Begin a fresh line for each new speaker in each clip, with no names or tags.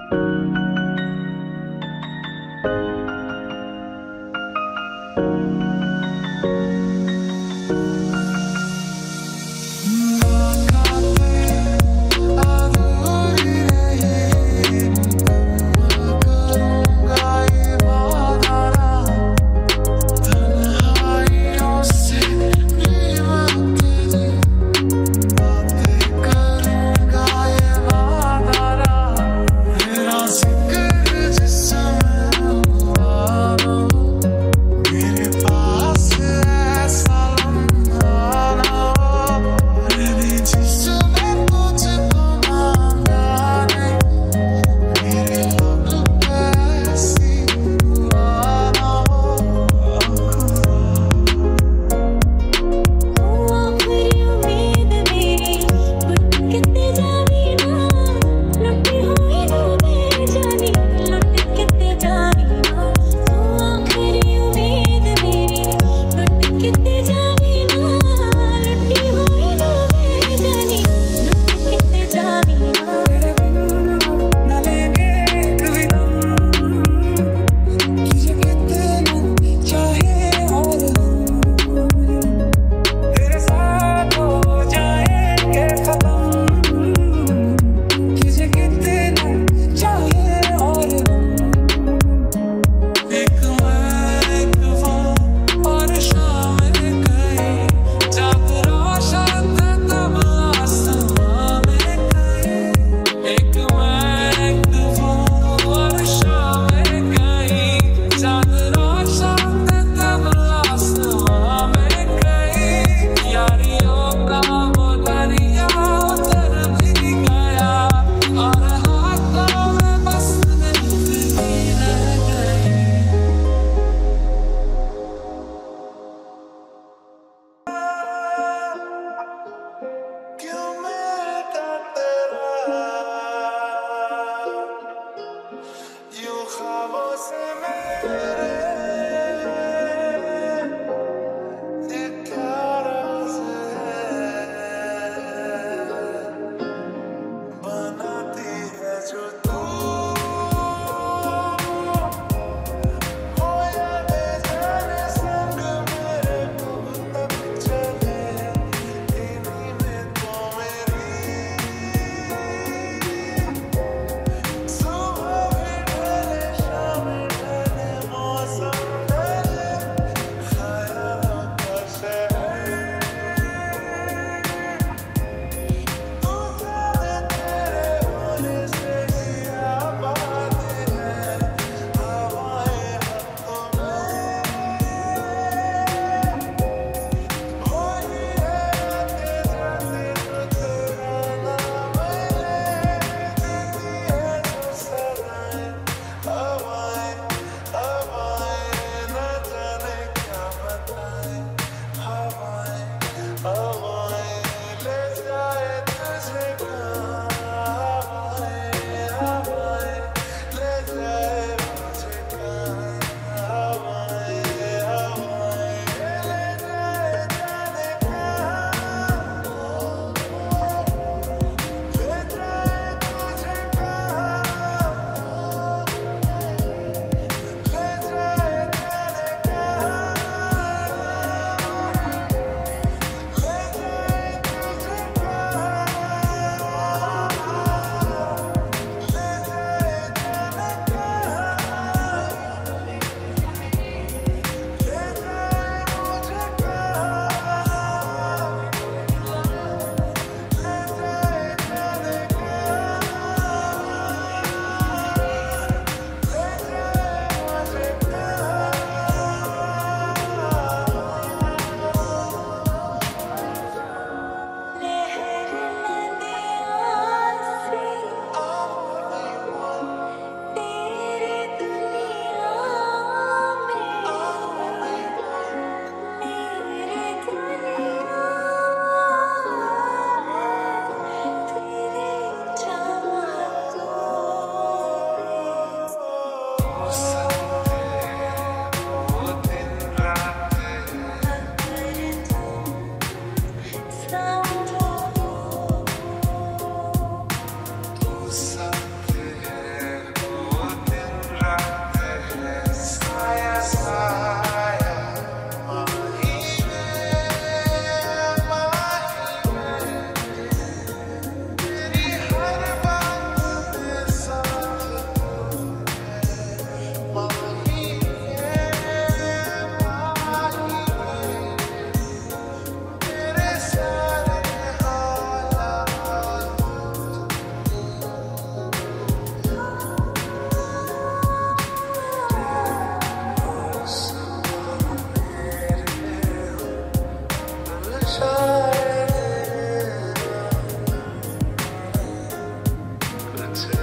से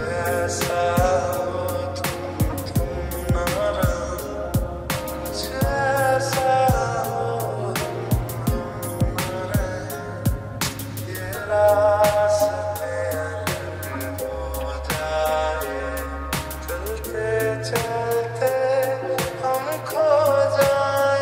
जैसा हो तुम ना रहो, जैसा हो तुम ना रहे, ये रास्ते अलग हो जाए, चलते चलते हम खो जाए।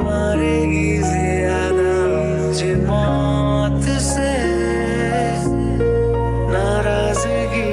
मारेगी ज्यादा मुझे मौत से नाराजगी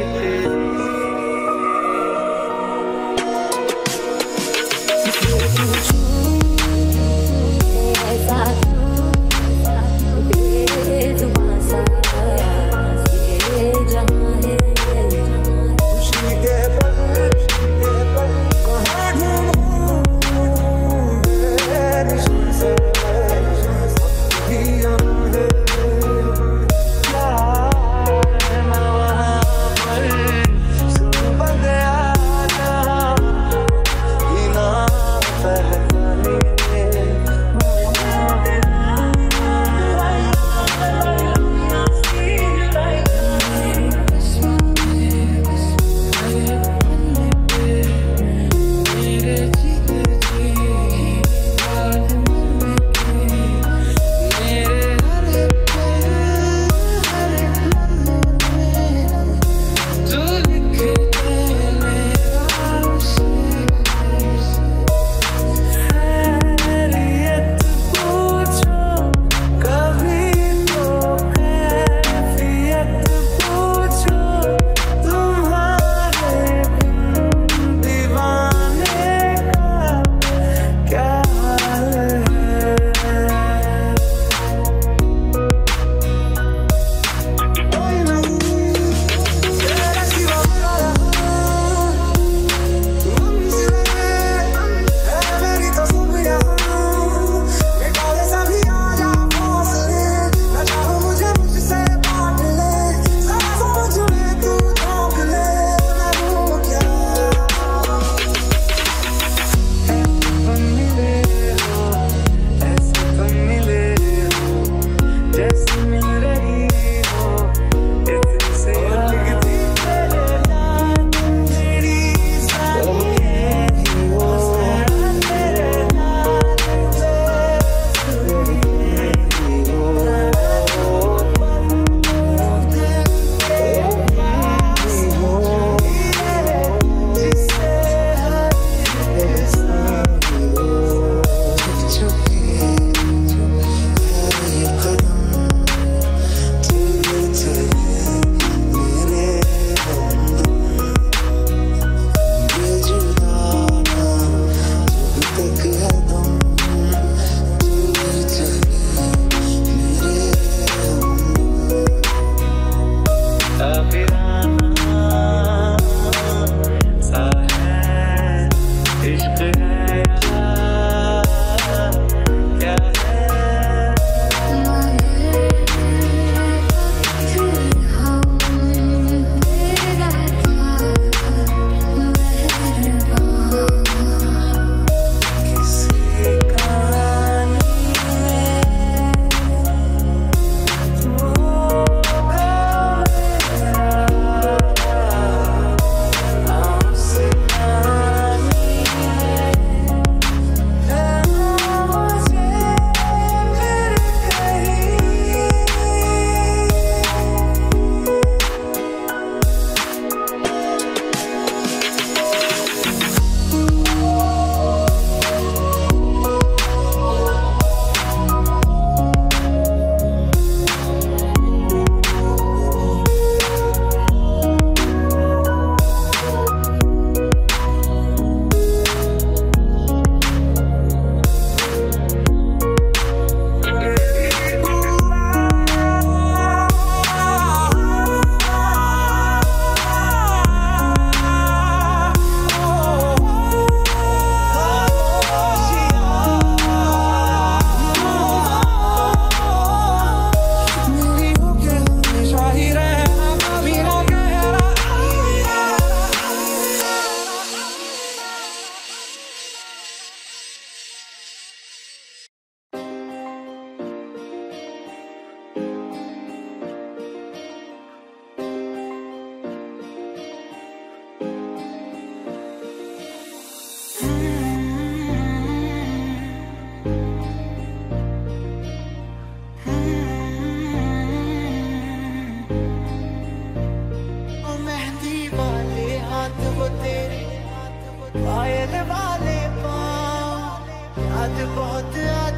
पायल वाले पाँव याद बहुत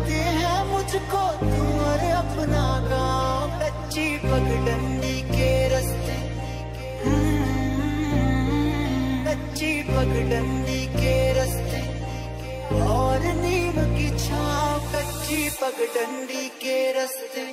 मुझको तू और अपना गाँव, कच्ची पगडंडी के रास्ते, कच्ची पगडंडी के रास्ते और नीम की छाँव, कच्ची पगडंडी के रास्ते।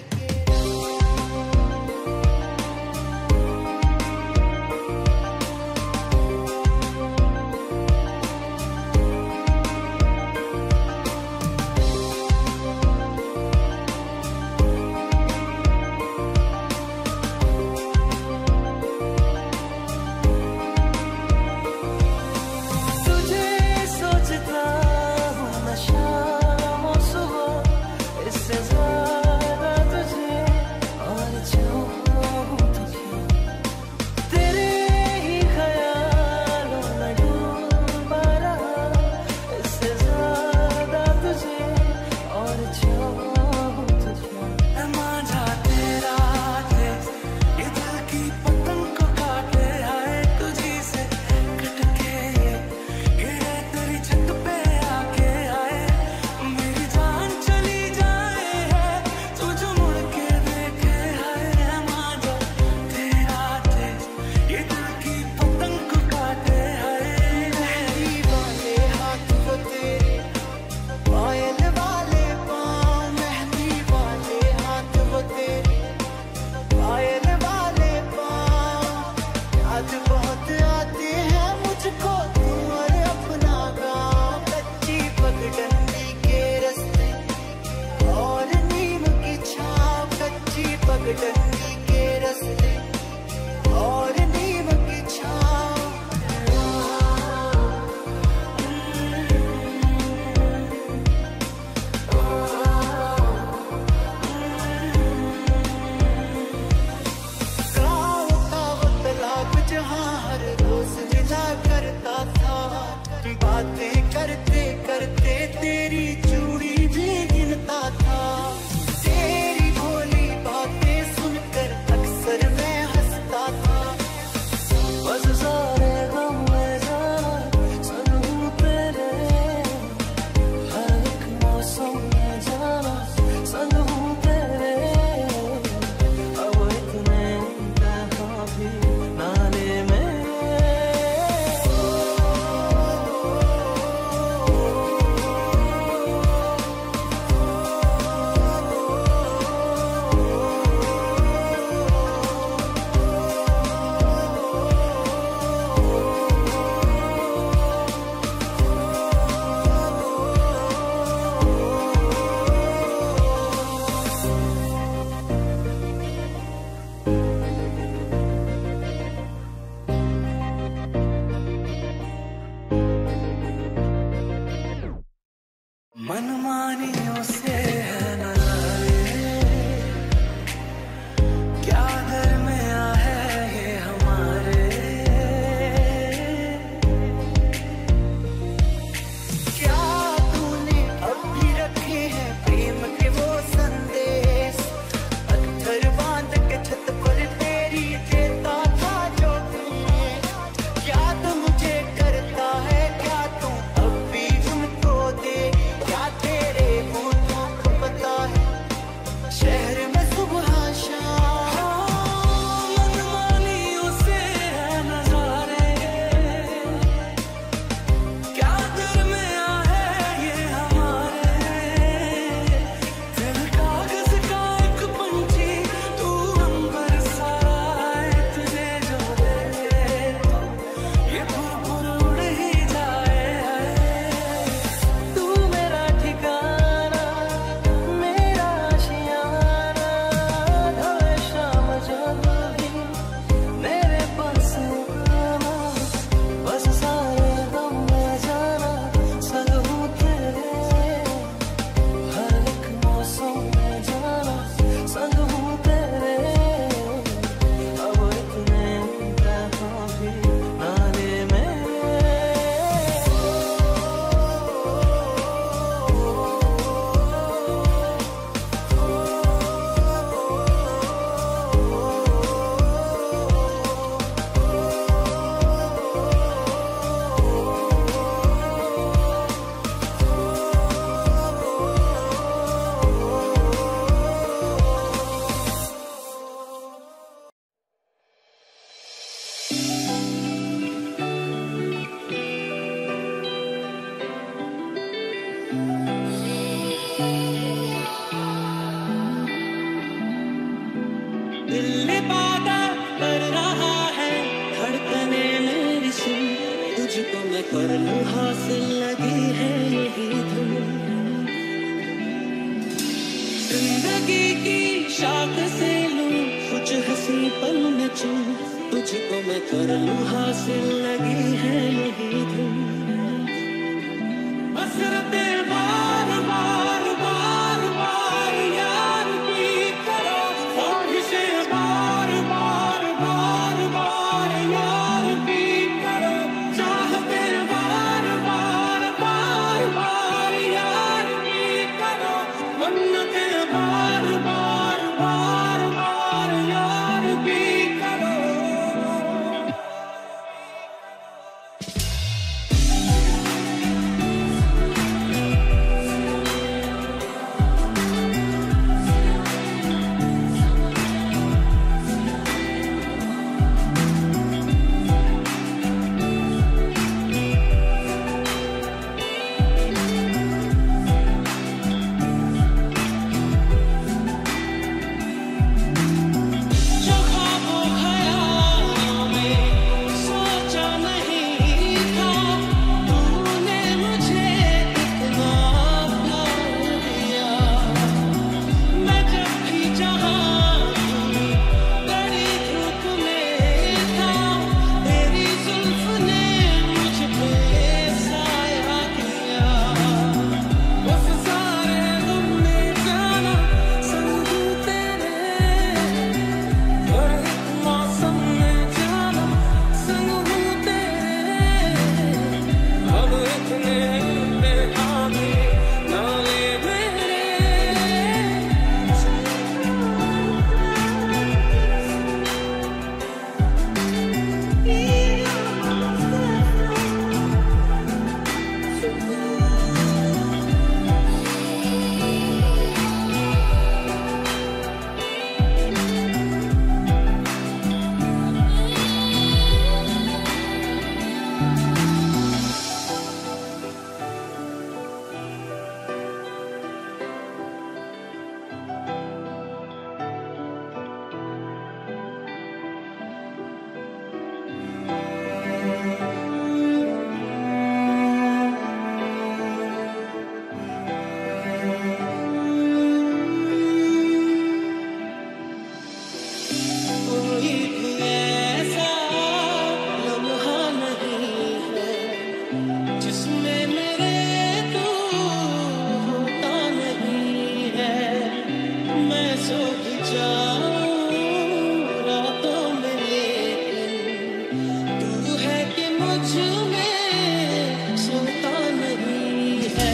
पगडंडी के रास्ते और नीम की छाँव। गाँव का वो तालाब जहाँ हर रोज मिला करता था, बातें करते करते तेरी चूड़ी भी गिनता था। तेरी भोली बातें सुनकर अक्सर मैं हंसता था। बस सारे गम में जाना संग हूँ तेरे, हर एक मौसम में जाना संग हूँ तेरे। अब इतने इंतहा भी नाले में मनमानियों से है नजारे, क्या दरमिया है ये हमारे। क्या तूने अब भी रखे हैं प्रेम के वो संदेश, पत्थर बांध के छत पर तेरी देता था जो याद मुझे करता है क्या तू अब भी उनको दे। क्या जिंदगी की शाख से लूं कुछ हंसी पल में चूं, तुझको मैं कर लूं हासिल, लगी है यही धुन। हसरतें बार बार बार बार यार की करो, ख्वाहिशें बार बार बार बार यार की करो, चाहतें बार बार बार बार यार की करो, मन्नतें बार बार बार बार यार की करो। जो ख्वाबों ख्यालों में सोचा नहीं था, तूने मुझे इतना प्यार दिया। मैं जब भी जहाँ भी कड़ी धूप में था, तेरी जुल्फ ने मुझ पे साया किया। बस सारे गम में जाना संग तेरे, हर एक मौसम में जाना संग हूँ तेरे। अब इतने बेहामी नाले मेरे, कोई भी ऐसा लम्हा नहीं है जिसमें मेरे तू होता नहीं है। मैं सो भी जाऊं रातों में, लेकिन तू है कि मुझ में सोता नहीं है।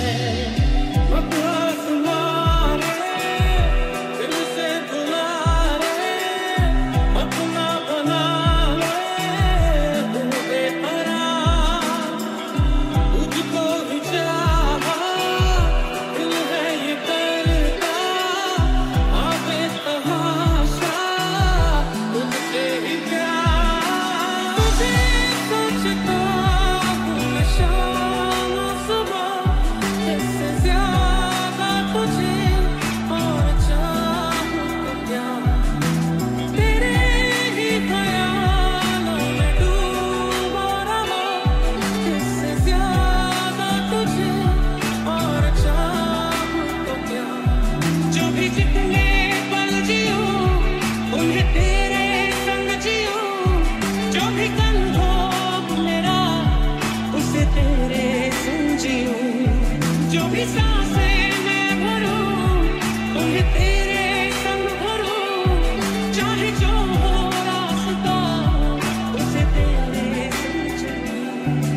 बकवास मारे दिल से बुला रे, अपना बना ले तू बेकरार। तुझको ही चाहा दिल है ये करता, आगे तमाशा तुझसे ही प्यार। तुझे सोचता हूँ मैं शाम सुबह, इससे ज्यादा तुझे और चाहूँ तो क्या। तेरे ही ख्यालों में डूबा रहा, इससे ज्यादा तुझे और चाहूँ तो क्या। जो भी जितने पल जियूं उन्हें तेरे संग जियूं, जो भी कल हो मेरा उसे तेरे संग जियूं, जो भी सांसें मैं भरूं उन्हें तेरे संग भरूं, चाहे जो हो रास्ता उसे तेरे संग चलूं।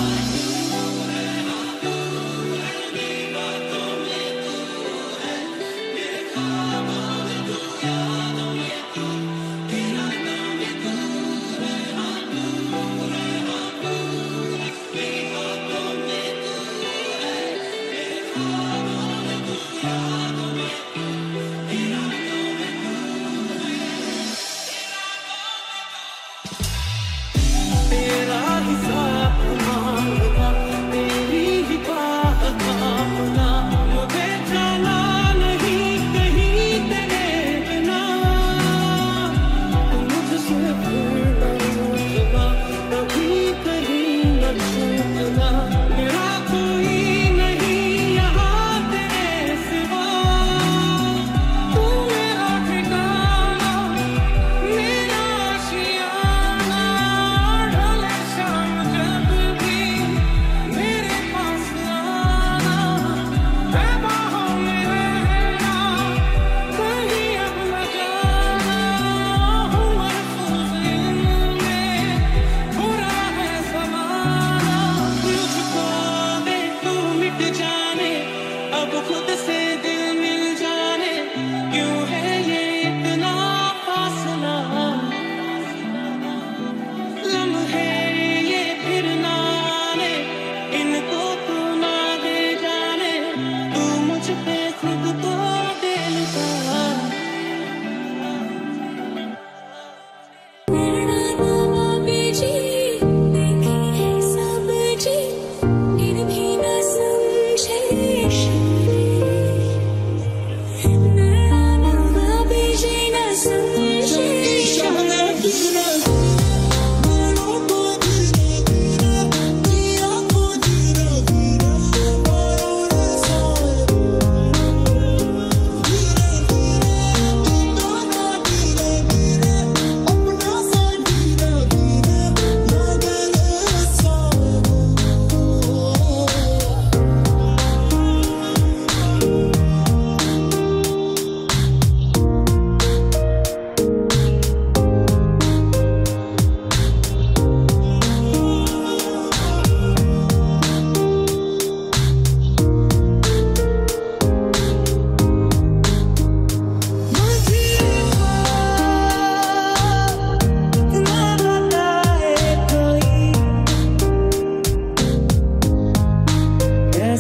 तेरा ही साथ मांगना, तेरी ही बात मांगना, मुझे जाना नहीं कहीं तेरे बिना। मुझसे फिर न रूठना, कभी कहीं न छूटना, मेरा कोई नहीं यहाँ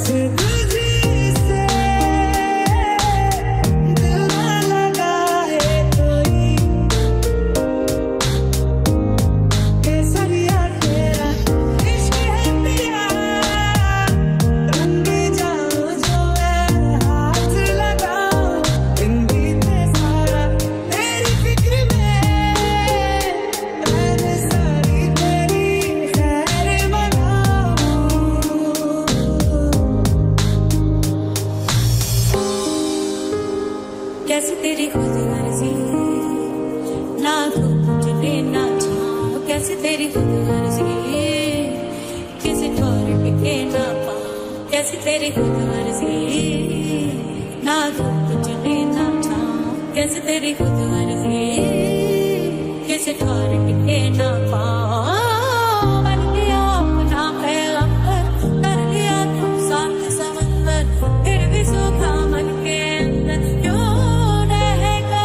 कैसी तेरी खुद मर्जी ना कुछ लेना चाह, कैसी तेरी खुद मर्जी किसी ठोर टिके ना पा, कैसी तेरी खुद मर्जी ना कुछ लेना चाह, कैसी तेरी खुद मर्जी किसी ठोर टिके ना पा। बन गया अपना पैगंबर, कर लिया तुम साथ समंदर, फिर भी सूखा मन के अंदर क्यों रहेगा।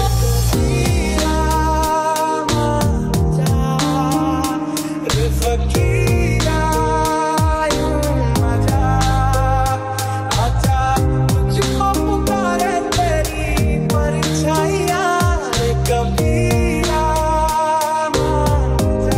फकीरा यूं मजा आजा, मुझको पुकारे तेरी परछाइयां, कबीरा मान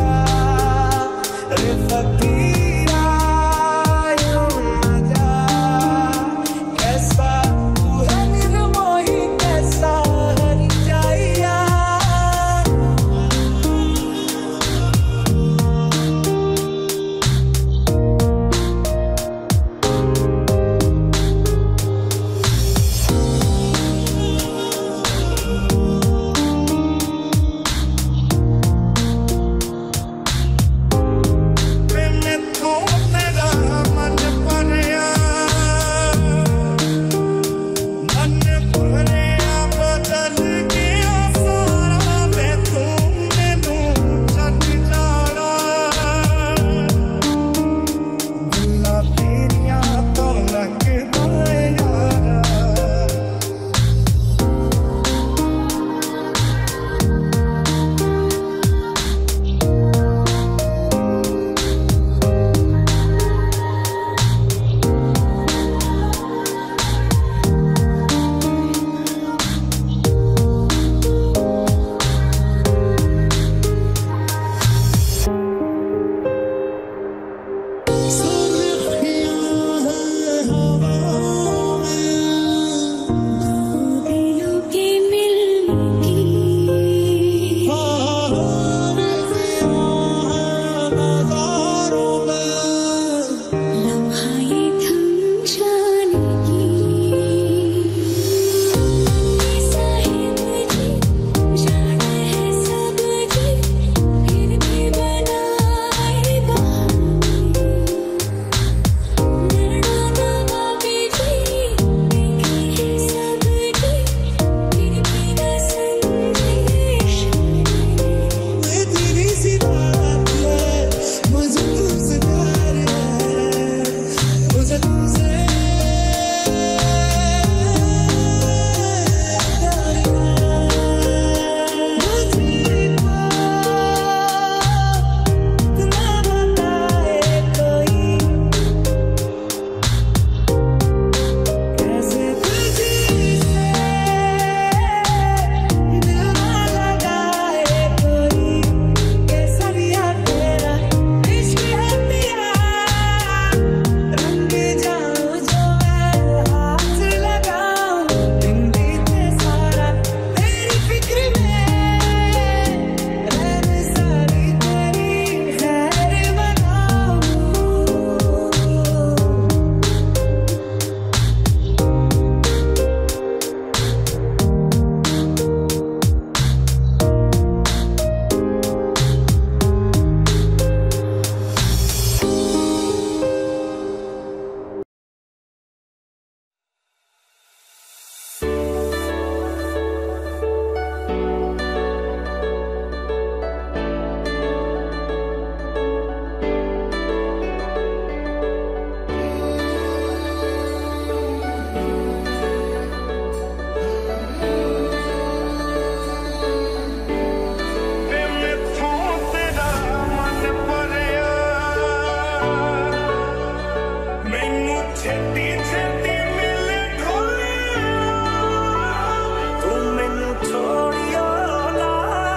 छेती छेती मिले ढोलिया तू मैनू छोड़ियो ना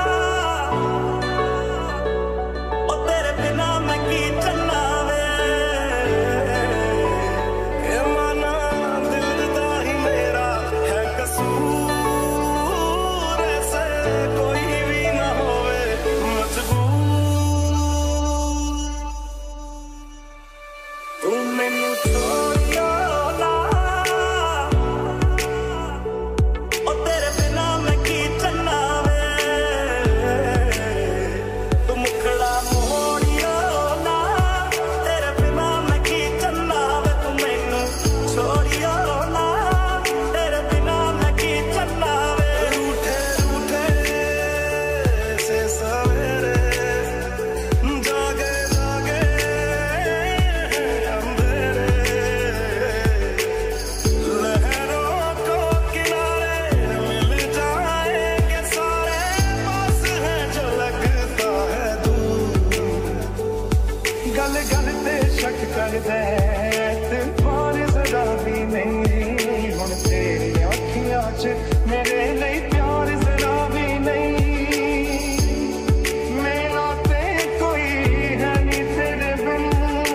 ओ तेरे बिना मैं की चलना वे ए माना दिल दा ही मेरा है कसूर ऐसे कोई भी ना होवे मजबूर तू मैनू छोड़ियो ना ओ तेरे बिना मैं की चलना वे तू मुखड़ा मोड़ियो ना तेरे बिना मैं की चलना वे तू मैनू छोड़ियो ना तेरे बिना मैं की चलना वे रूठे रूठे से सवेरे जागे जागे अंधेरे लहरों को किनारे मिल जाएंगे सारे पास है जो लगता है दूर गल गल ते शक कर दे तूफान जरा भी नहीं हुण तेरी अखियां च मेरे लिए प्यार जरा भी नहीं मेरा ते कोई है नहीं तेरे बिन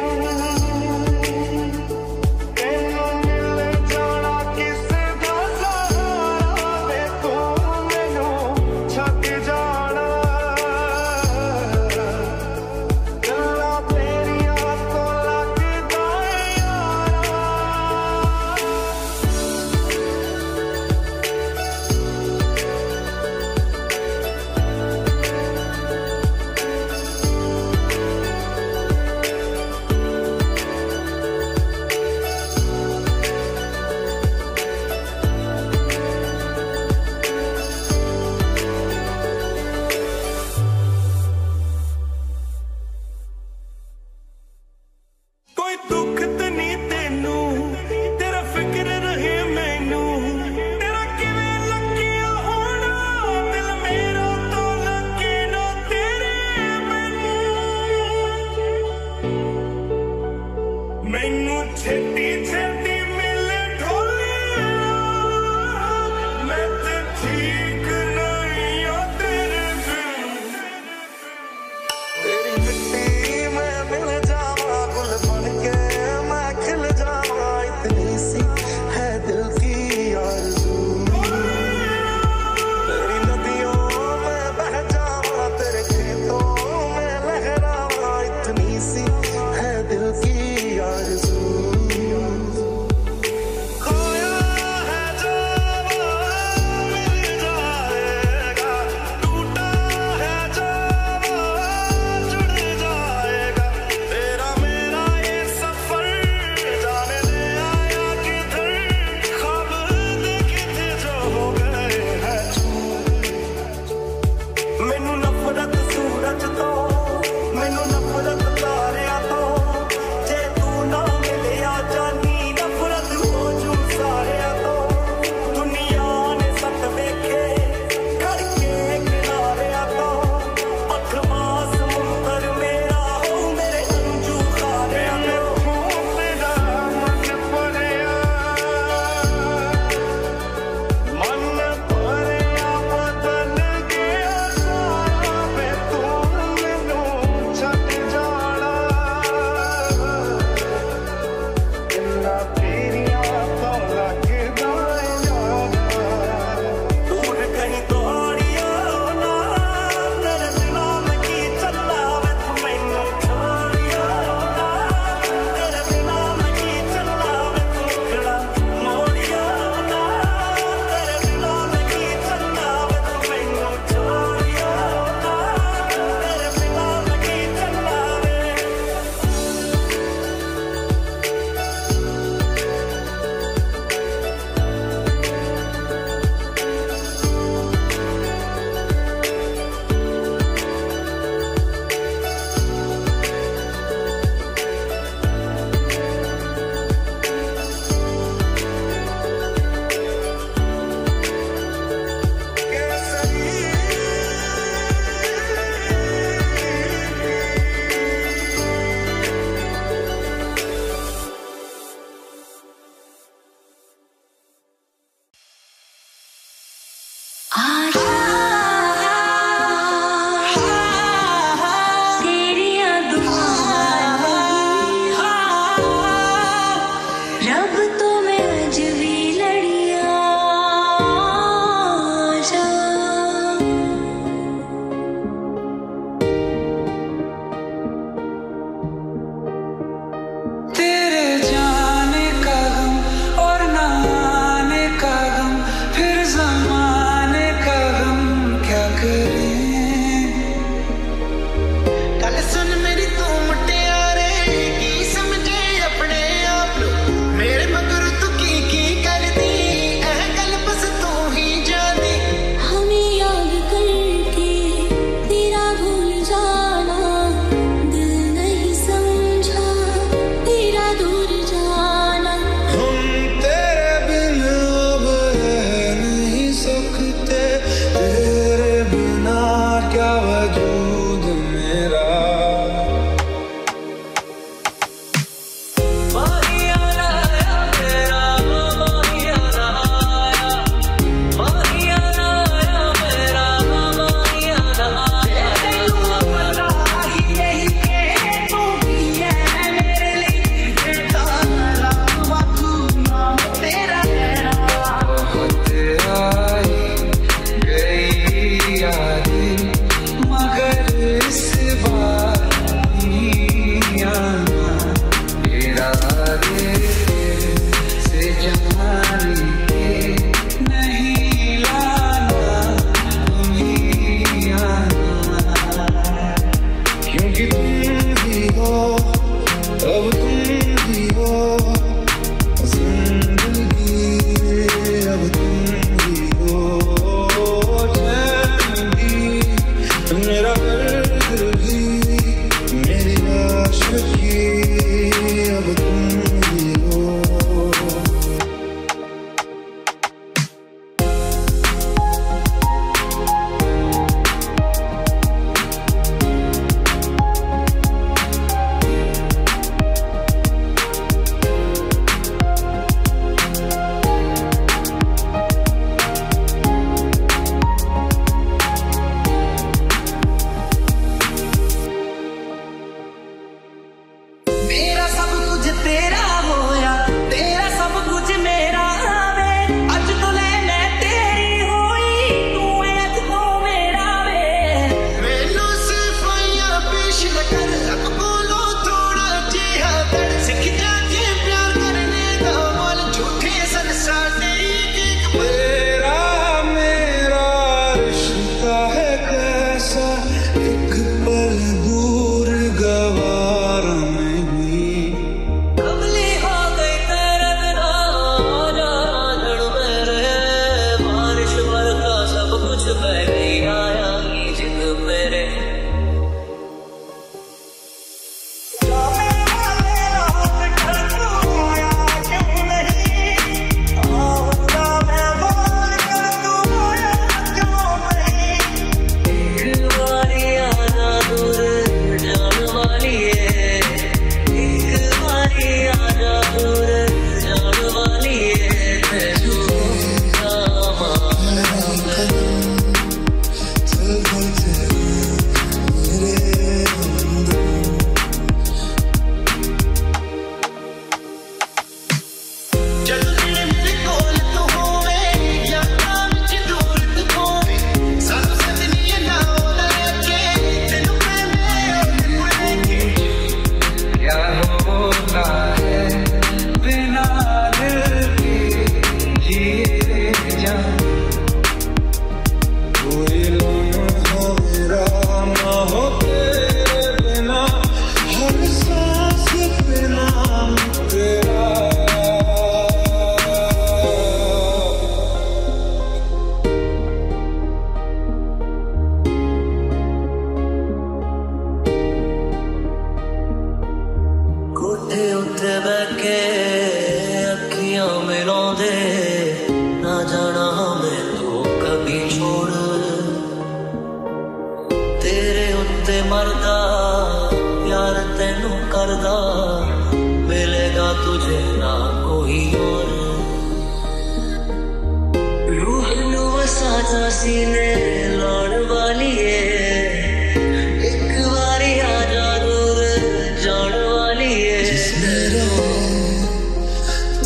तेनू मिल जाना किसे दा सहारा वे तू मैनू छक जाना गल्लां तेरियां तो लगदा है यारा कोई दुख ते नहीं तेनू तेरा फिक्र रहे मैनू तेरा किवें लगिया होना दिल मेरा तो लगे ना तेरे मैनू छेती छेती मिले ढोलिया मैं ते ठीक नहीं आ तेरे बिन तेरी मिट्टी में मिल जावा गुल बन के मैं खिल जावा इतनी सी है दिल की आरज़ू तेरी नदियों में बह जावा तेरे खेतों में लहरावा इतनी सी है दिल की आरज़ू खोया है जो वो मिल जाएगा टूटा है जो वो जुड़ जाएगा तेरा मेरा ये सफर जाने दे आया किधर ख्वाब देखे थे जो हो गए हैं मैनू नफरत सूरज तो मैनू नफरत तारियां तो जे तू ना मिलिया जानी नफरत हो जू सारियां तो दुनिया ने सत वेखे करके किनारियां तो अखवा समुंदर मेरा हो मेरे अंजू खारियां तो तेरा मन पड़िया बदल गया सारा वे तू मैनू छक जाना गल्लां तेरियां तो लगदा है यारा दूर कहीं दौड़ियो ना तेरे बिना मैं की चलना वे तू मैनू छोड़ियो ना तेरे बिना मैं की चलना वे तू मुखड़ा मोड़ियो ना तेरे बिना मैं की चलना वे तू मैनू छोड़ियो ना तेरे बिना मैं की चलना वे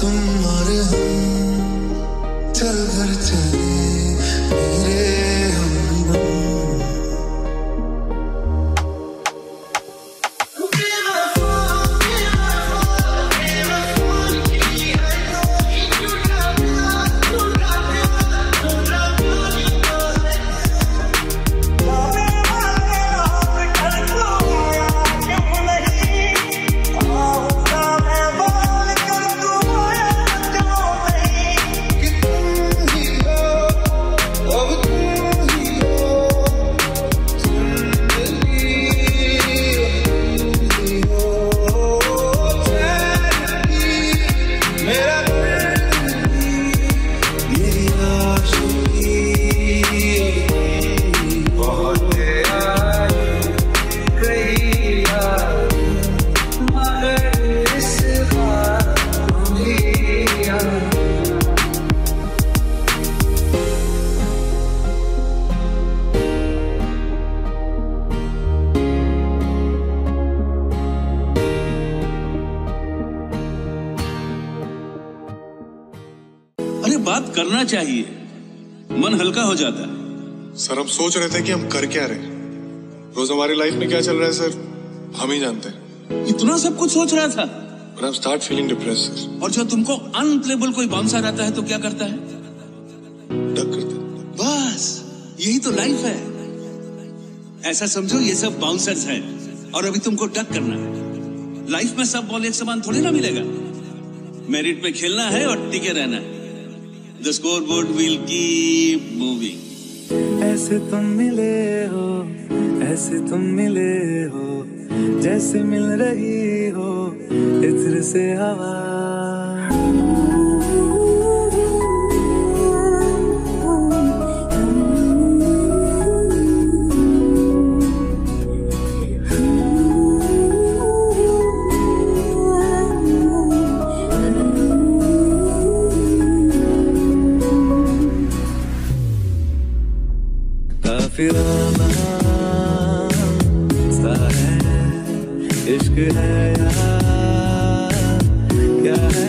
तुम और हम चल कर चले मेरे हम
बात करना चाहिए, मन हल्का हो जाता है।
सर हम सोच रहे थे कि हम कर क्या रहे, रोज हमारी लाइफ में क्या चल रहा है सर हम ही जानते हैं।
इतना सब कुछ सोच रहा था
But I'm start feeling depressed, sir.
और जब तुमको अनप्लेबल कोई बाउंसर आता है तो क्या करता है?
डक करता है।
बस यही तो लाइफ है। ऐसा समझो ये सब बाउंसर्स हैं और अभी तुमको डक करना है। लाइफ में सब बॉल एक समान थोड़ी ना मिलेगा। मेरिट पे खेलना है और टिके रहना है। The scoreboard will keep moving.
ऐसे तुम मिले हो, ऐसे तुम मिले हो, जैसे मिल रही हो इत्र से हवा। काफिराना सा है, इश्क है यार क्या है?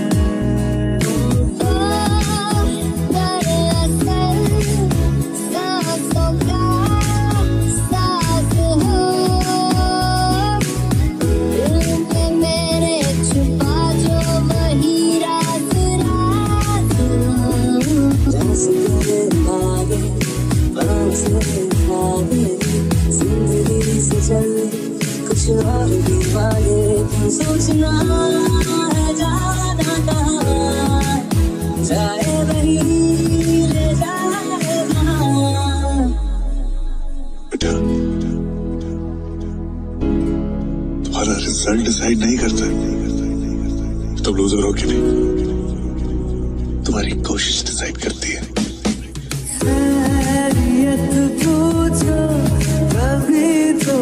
कुछ और दीवाने सोचना है जाना कहाँ, जाए वही ले जाएगा।
बेटा तुम्हारा रिजल्ट डिसाइड नहीं करता तुम लूजर हो कि नहीं, तुम्हारी कोशिश डिसाइड करती है।
पूछो कभी तो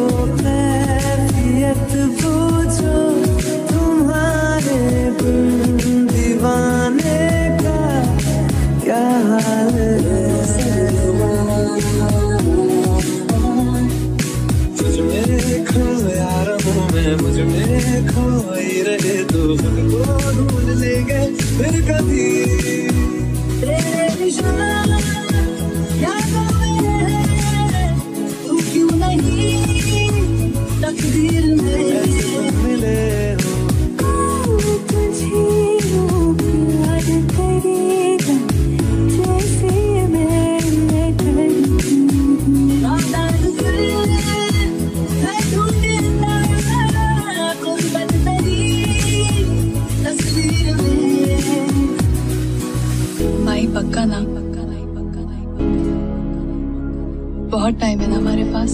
पूछो तुम्हारे दीवाने का क्या हाल है? मुझ में खो यार में मुझ में खोई रहे तो खुद को ढूंढ लेंगे फिर कभी। तकदीर में मिले हो तुझे प्यार करेगा जैसे मैंने तस्वीर में।
माई पक्का ना, बहुत टाइम है ना हमारे पास।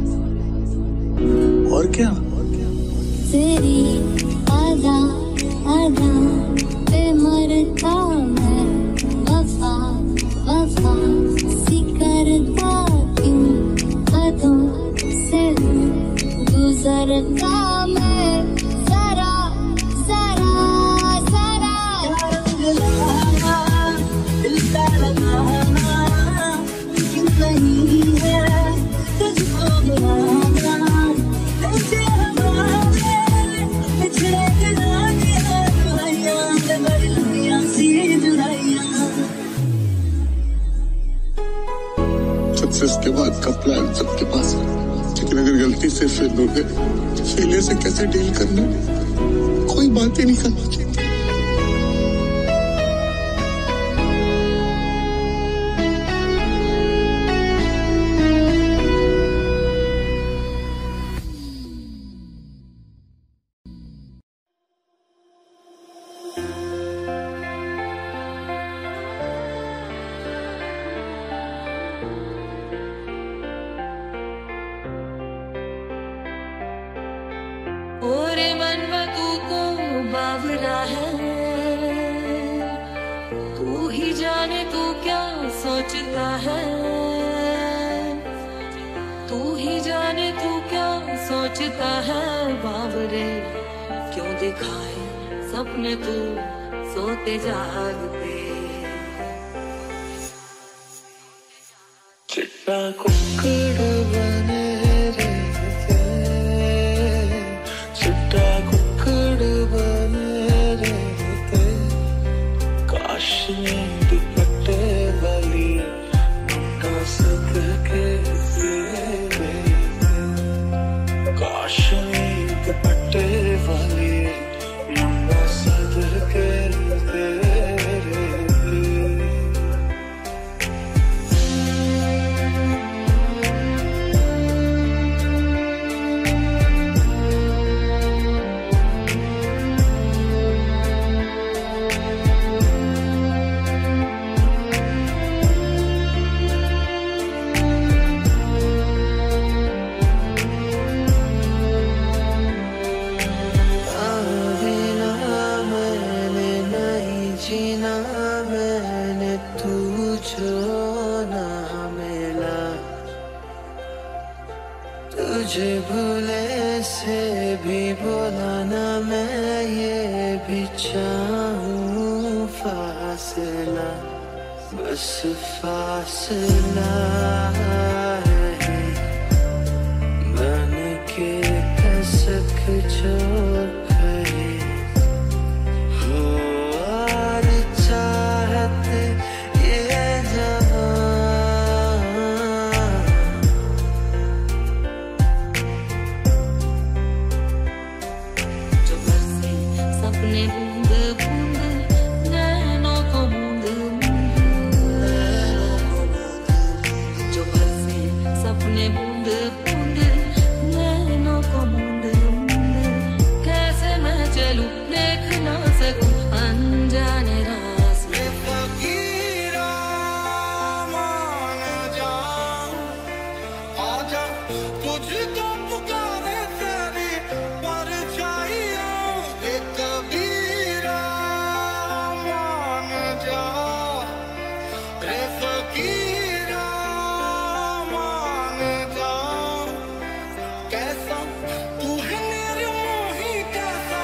और क्या?
तेरी आधा आधा पे मरता मैं, वफा वफा सी करता क्यों, कदों से गुजरता मैं, जरा जरा जरा दिल का लगाना क्यों नहीं है तुझको बुलाना।
इसके बाद का प्लान सबके पास है, लेकिन अगर गलती से फेल हो गए तो फेलियर से कैसे डील करना, कोई बात ही नहीं करना चाहिए।
ओरे मन में तू को बावरा है, तू ही जाने तू क्या सोचता है, तू ही जाने तू क्या सोचता है। बावरे क्यों दिखाए सपने तू सोते जागते।
चिट्टा कुक्कड़ बने रहते, चिट्टा कुक्कड़ बने रहते, काश नींद पट्टे वाली मुंडा सदके तेरे, काश नींद पट्टे वाली मुंडा सदके तेरे। जीना मैंने तू जो ना मिला, तुझे भूले से भी बोला ना मैं ये भी चाहूं फासला, बस फासला है बन के कसक जो कहे
सपने बूंद बूंद नैनों को मूंद जो बरसे सपने बूंद बूंद नैनों को मूंद कैसे मैं चलूं देख ना सकूं अनजाने रास्ते।
फकीरा मान जा, आजा तुझको पुकारे तेरी परछाइयां, कबीरा मान जा, रे फकीरा मान जा, कैसा तू है निर्मोही कैसा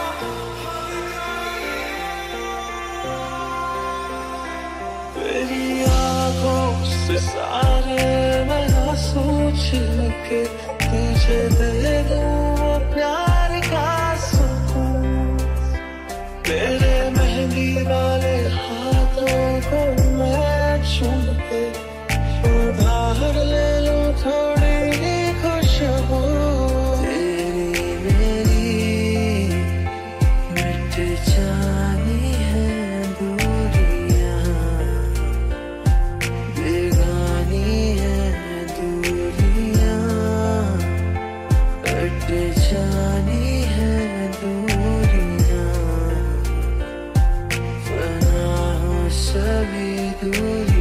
तेरी आँखों से सारे मैं सोच के तुझे दे दूं वो प्यार का सुकून, तेरे मेहंदी वाले हाथों को मैं चूम के उधार ले लूं थोड़ी खुशबू। तेरी मेरी मिट जानी है दूरियां, बेगानी है दूरियां, कट जानी है दूरियां, फना हो सभी दूरियां।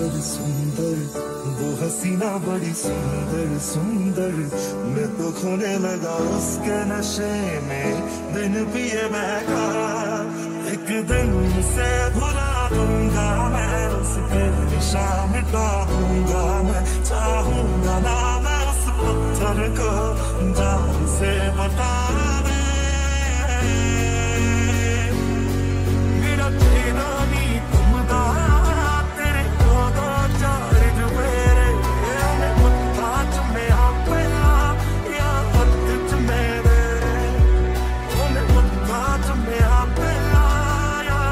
सुंदर सुंदर वो हसीना बड़ी सुंदर सुंदर, मैं तो खोने लगा उसके नशे में दिन पिए बहका। एक दिन से भुला दूंगा मैं उसके निशा मिटा दूंगा, मैं चाहूंगा ना मैं उस पत्थर को जान से बता दे। मेरा तेरा नी तुम दा तेरे दो दो चार जुबेरे, मैं पत्ता चुमे आपला या हद चुमे दे, मैं पत्ता चुमे आपला या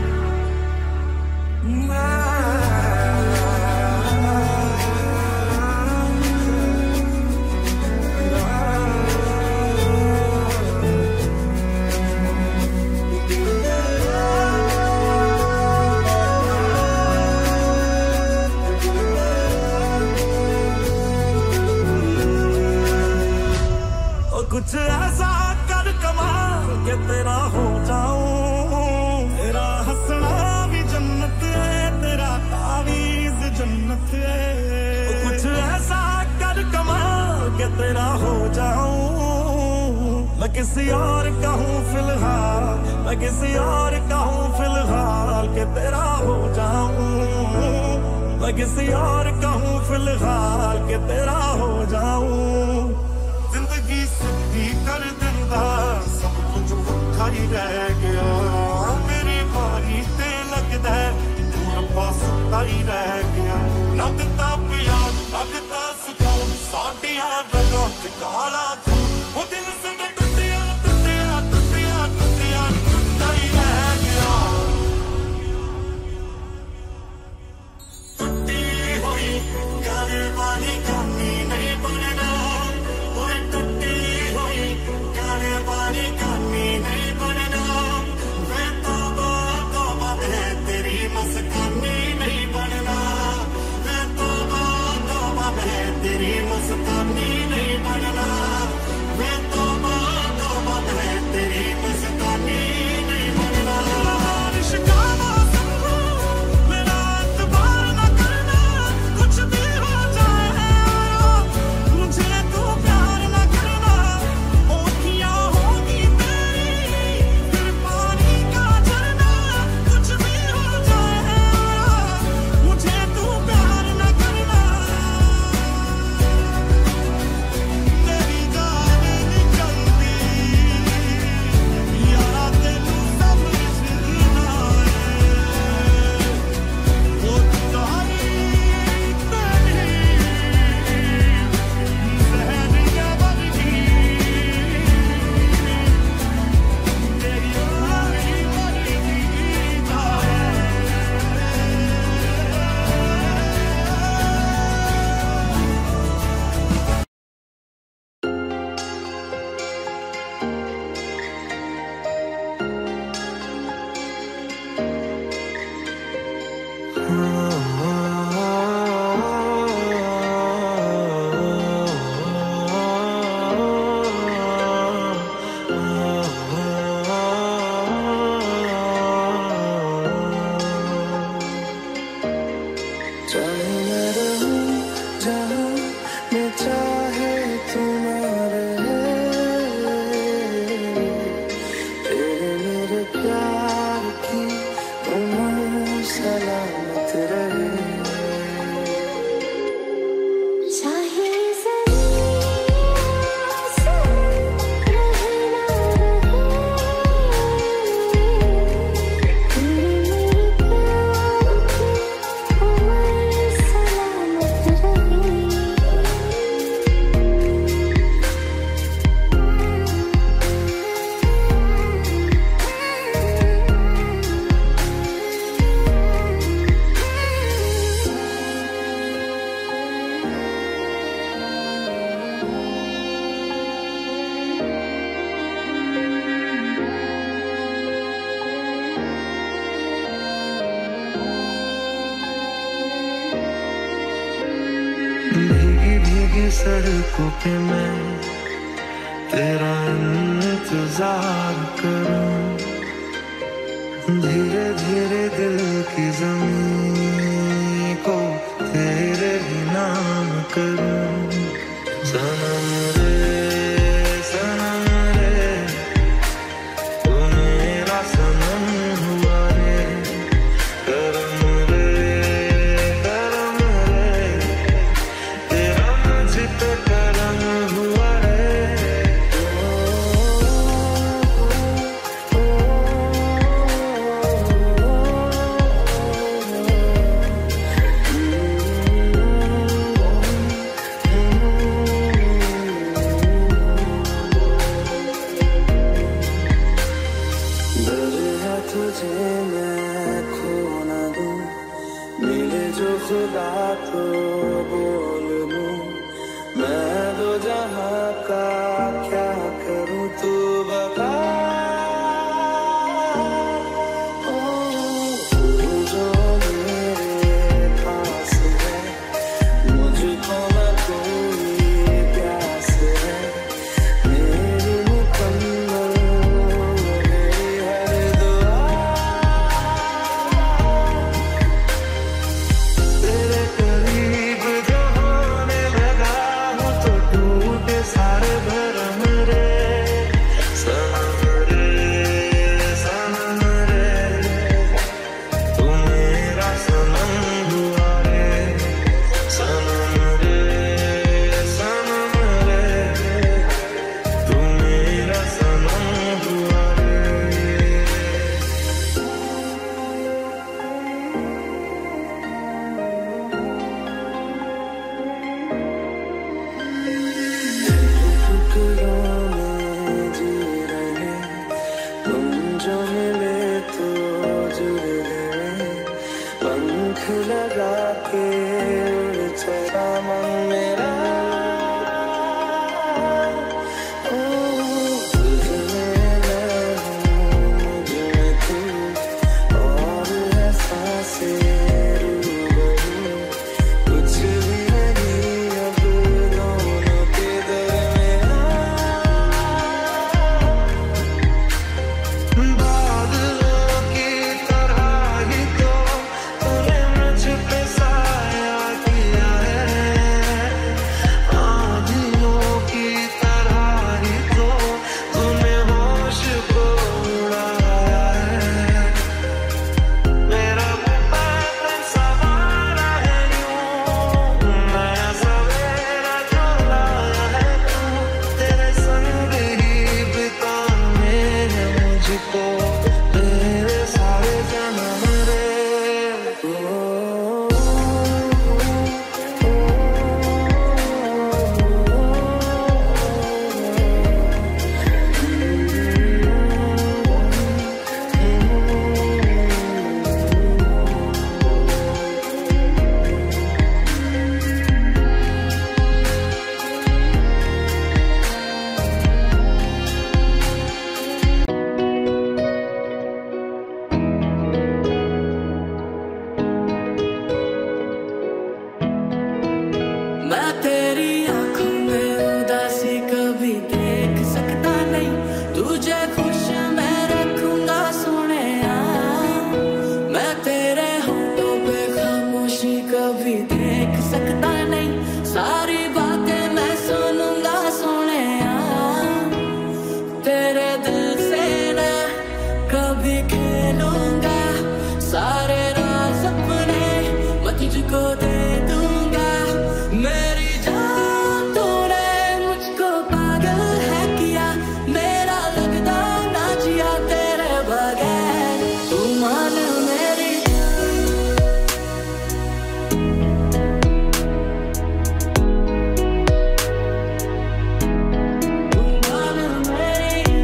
कुछ ऐसा कर कमाल के तेरा हो जाऊं, तेरा हंसना भी जन्नत है, तेरा तावीज़ जन्नत है। कुछ ऐसा कर कमाल के तेरा हो जाऊं, मैं किसी और का हूँ फिलहाल, मैं किसी और का हूँ फिलहाल के तेरा हो जाऊं, मैं किसी और का हूँ फिलहाल के तेरा हो जाऊं। जिंदगी सिद्धि कर दिंदा सब कुछ भुखा ही रह गया, मेरी बारी ते लगदा तू रब्बा सुता ही रह गया। ना दिता प्यार ना दिता सुकून साडियां रगों च काला खून, वो दिल से टूटिया टूटिया टूटिया टूटिया टूटा ही रह गया। टूटी हुई गल वाली कमी नहीं बनना, कमी नहीं बनना, मैं तौबा तौबा है तेरी मस्तानी नहीं बनना, मैं तौबा तौबा है तेरी मस्तानी नहीं बनना, मैं तौबा तौबा है तेरी मस्तानी नहीं बनना। बारिश का मौसम हो मेरा एतबार न करना, कुछ भी हो जाए मुझे तू प्यार न करना, ओठियां होगी तेरी फिर पानी का झरना, कुछ भी हो जाए मुझे तू प्यार न करना। मेरी जान निकलती यारा तेनू समझना है, वो तारी तेरी ज़हनिया बनगी, तेरी यारी बनगी जाए। चाहे मैं रहूं जहां मैं चाहे तू ना रहे, तेरे मेरे प्यार की उम्र सलामत रहे।
चाहे ज़मीन से रहे ना रहे, तेरे मेरे प्यार की उम्र सलामत रहे।
भीगी भीगी सड़कों पे मैं तेरा इंतजार करूं, धीरे धीरे दिल की ज़मीं को
जुदा तो बोल दूं, मैं दो जहां का क्या करूं तू बता। लगा के उड़ चला मन मेरा, तुझमें मैं हूँ मुझमें तू, और एहसासें रूबरू, कुछ भी नहीं अब दोनों के दरमियाँ। बादलों की तरह ही तो तूने मुझ पे साया किया है, आंधियों की तरह ही तो तूने होश को उड़ाया है। मेरा पैदल सवारा है यूं, नया सवेरा जो लाया है तू, तेरे संग ही बिताने हैं मुझको तेरे सारे जन्म रे। मैं तेरी आंखों में उदासी कभी देख सकता नहीं, तुझे खुश मैं रखूंगा सोनिया। मैं तेरे होठों पे खामोशी कभी देख सकता नहीं, सारी बातें मैं सुनूंगा सोनिया। तेरे दिल से न कभी खेलूंगा, सारे राज अपने मैं तुझको दे दूंगा। मेरी जान तूने मुझको पागल है किया, मेरा लगता ना जिया तेरे बगैर, तू मान मेरी तू मान मेरी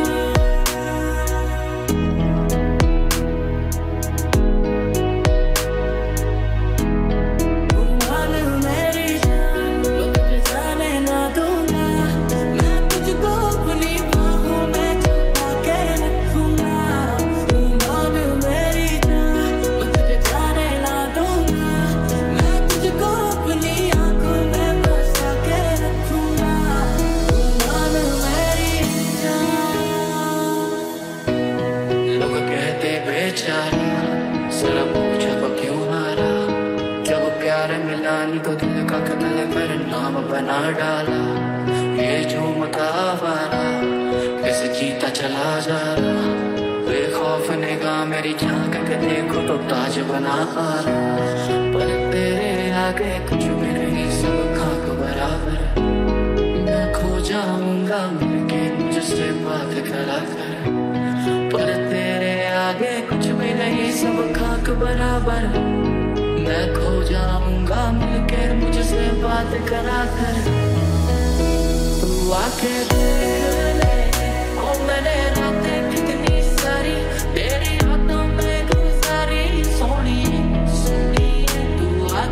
जरा पूछो वो क्यों हारा, जब प्यार मिला तो दिल का कत्ल कर नाम बना डाला। ये झूमता आवारा कैसे जीता चला जा रहा, बेखौफ निगाह मेरी झांक के देखो तो ताज बना आ रहा। पर तेरे आगे कुछ भी नहीं, सब खाक बराबर, मैं खो जाऊंगा मिलके मुझसे बात करा कर। पर तेरे आगे कुछ भी नहीं, सब खाक बराबर, मैं खो जाऊंगा मिलके मुझसे बात करा कर। तू आके देख ले ओ मैंने रातें कितनी सारी तेरी यादों में गुजारी, सोनी सोनी तू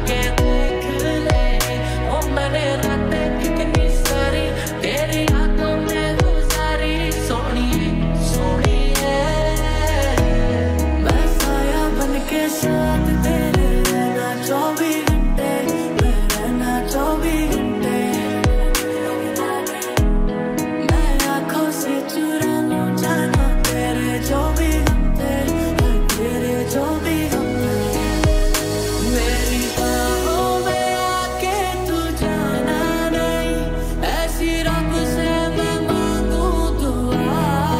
के साथ तेरे रहना 24 घंटे, मैं रहना 24 घंटे। मैं आँखों से चुरा लूं जाना तेरे 24 घंटे, तेरे 24 घंटे। मेरी बाहों में आके तू जाना नहीं, ऐसी रब से मैं मांगू दुआ।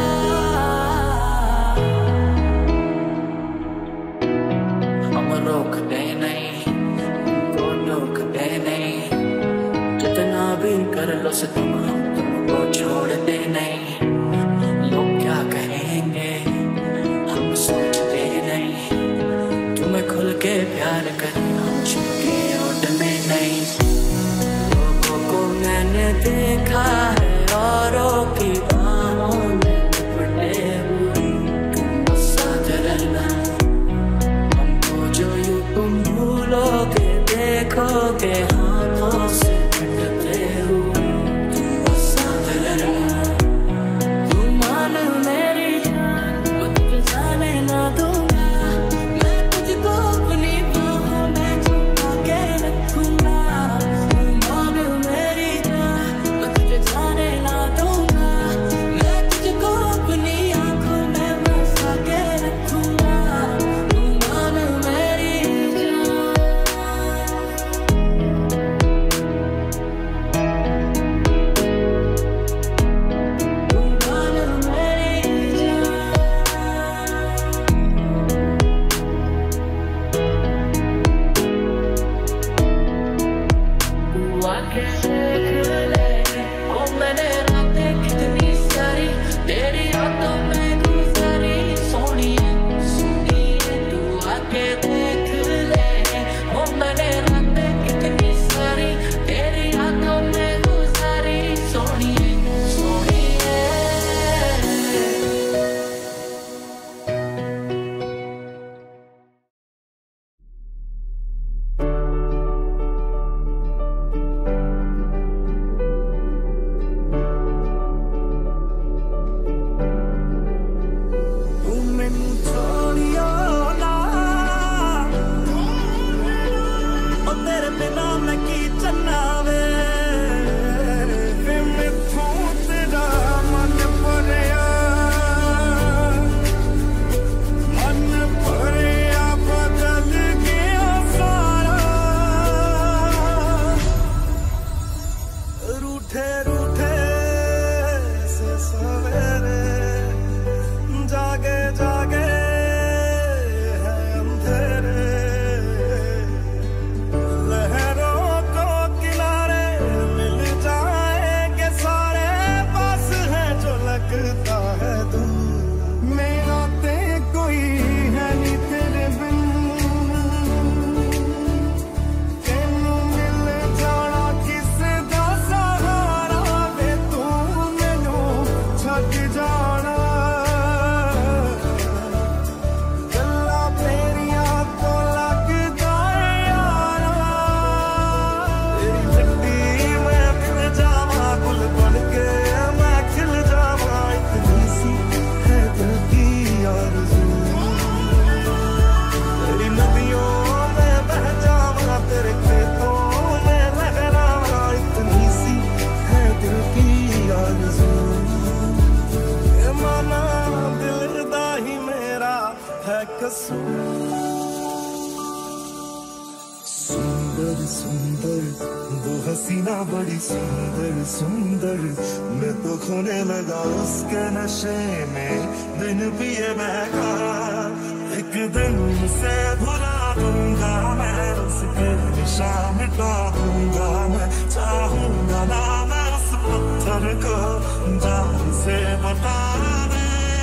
हम रोकते नहीं, तो टोकते नहीं, जितना भी कर लो सितम हम तुमको छोड़ते नहीं। लोग क्या कहेंगे हम सोचते नहीं, तुम्हें खुल के प्यार करें हम छुपके उठने नहीं। लोगों को मैंने देखा है औरों की बाहों में लिपटे हुए, तुम बस साथ रहना। हमको जो यूं तुम भूलोगे देखोगे हाथों से कटते हुए, तुम बस साथ रहना। तू मान मेरी जान, मैं तुझे जाने ना दूंगा, मैं तुझको अपनी बाहों में छुपा के रखूंगा। तू मान मेरी जान, मैं तुझे जाने ना दूंगा, मैं तुझको अपनी आँखों में बसा के रखूंगा। तू मान मेरी जान, तू मान मेरी जान। तू आके देख ले, ओ मैंने रातें कितनी सारी तेरी यादों में गुजारी। सोनिए सोनिए तू आके देख ले, ओ मैंने रातें कितनी सारी तेरी यादों में गुजारी। सोनिए सोनिए तू मैनू छोड़ियो ना, ओ तेरे बिना मैं की चलना वे। मैथों तेरा मन भरिया, मन भरिया बदल गया सारा। रूठे रूठे से सवेरे, जागे जागे है अंधेरे। लहरों को किनारे मिल जाएंगे सारे, पास है जो लगता है दूर। मेरा ते कोई है नहीं तेरे बिन, तेनू मिल जाना किसे दा सहारा वे। तू मैनू छड्ड जाना, गल्लां तेरियां तो लगदा है यारा। तेरी मिट्टी मैं फिर जावां गुल बन के, मैं खिल जावां इतनी सी है दिल की आरज़ू। तेरी नदियों में बह जावां, तेरे खेतों में लहरावां इतनी सी है दिल की आरज़ू। ए माना दिल दा ही मेरा है कसूर। सुंदर सुंदर वो हसीना बड़ी सुंदर सुंदर, मैं तो खोने लगा उसके नशे में। दिन पिए बहका एक दिन से भुला दूंगा मैं, उसके निशा मिटा दूंगा मैं। चाहूंगा ना मैं उस पत्थर को जान से बता दे।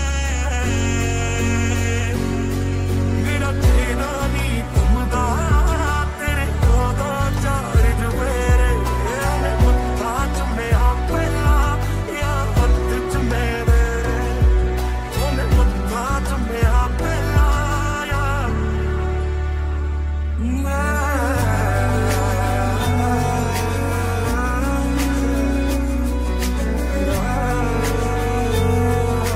मेरा तेरा नी तुम दा, तेरे दो दो चार जुबेरे। मैं पत्ता चुमे आपला या पत्त चुमे मेरे, मैं पत्ता चुमे आपला या मैं।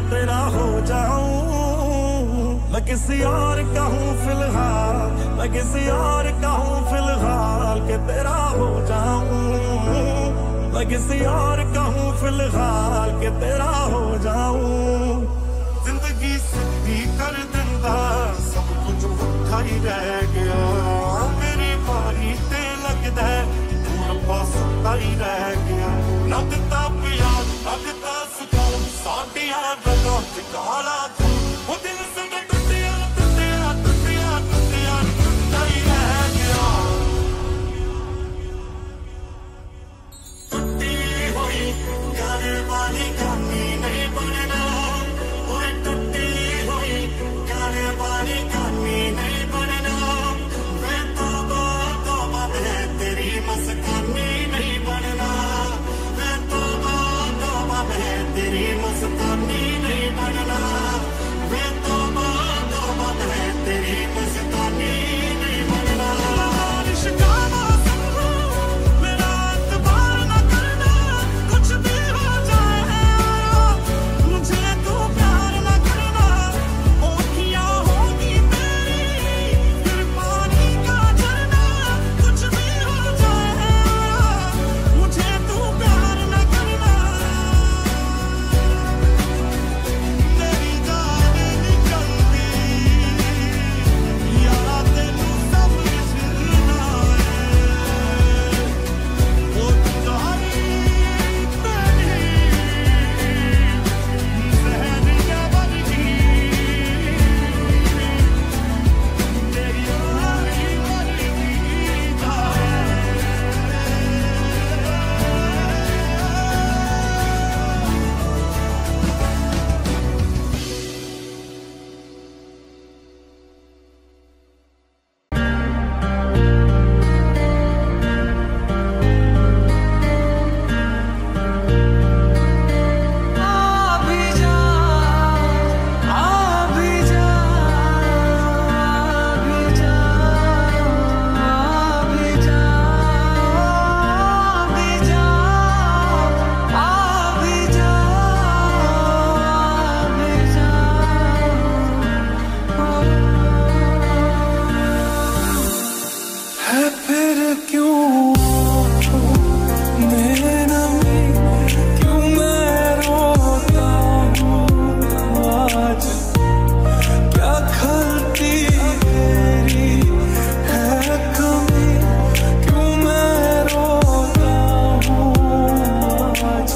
तेरा हो जाऊं, मैं किसी और का हूँ फिलहाल, मैं किसी और का हूँ फिलहाल के तेरा हो जाऊं, मैं किसी और का हूँ फिलहाल के तेरा हो जाऊं। जिंदगी सिद्धि कर दिंदा सब कुछ भुखा ही रह गया, मेरी बारी ते लगदा है रब्बा सुता ही रह गया। लगता पिया लगता सुकून साडियां रगों च काला तू, वो दिल से टूटिया टूटिया टूटिया टूटिया टूटा ही रह गया। टूटी हुई घर वाली कमी नहीं बनना, वो टूटी हुई घर वाली कमी नहीं बनना। मैं तौबा तौबा मैं तेरी मस्तानी नहीं बनना, मैं तौबा तौबा मैं तेरी मस्तानी नहीं बनना, मैं तौबा तौबा मैं तेरी मस्तानी नहीं बनना। बारिश का मौसम हो मेरा एतबार न करना, कुछ भी हो जाए मुझे तू प्यार न करना। ओखियां होगी मेरी फिर पानी का झरना, कुछ भी हो जाए मुझे तू प्यार न करना। तेरी जान निकलती यारा तेनू समझना है, वो तुम्हारी तेरी सहनिया बन गई, तेरी यारी बन गई जाए।
है फिर क्यों मेरे नमी, क्यों मैं रोता हूँ आज, क्या खलती तेरी है कमी, क्यों मैं रोता हूँ आज।